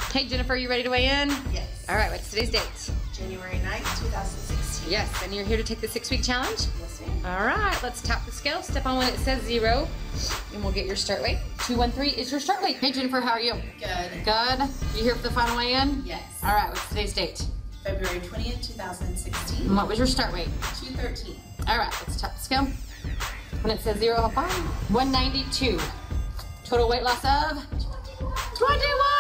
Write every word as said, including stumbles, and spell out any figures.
Hey Jennifer, you ready to weigh in? Yes. All right, what's today's date? January ninth, two thousand sixteen. Yes, and you're here to take the six-week challenge? Yes, ma'am. All right, let's tap the scale. Step on when it says zero, and we'll get your start weight. two one three is your start weight. Hey Jennifer, how are you? Good. Good. You here for the final weigh-in? Yes. All right, what's today's date? February twentieth, two thousand sixteen. And what was your start weight? two thirteen. All right, let's tap the scale. When it says zero, how far? one ninety-two. Total weight loss of twenty-one.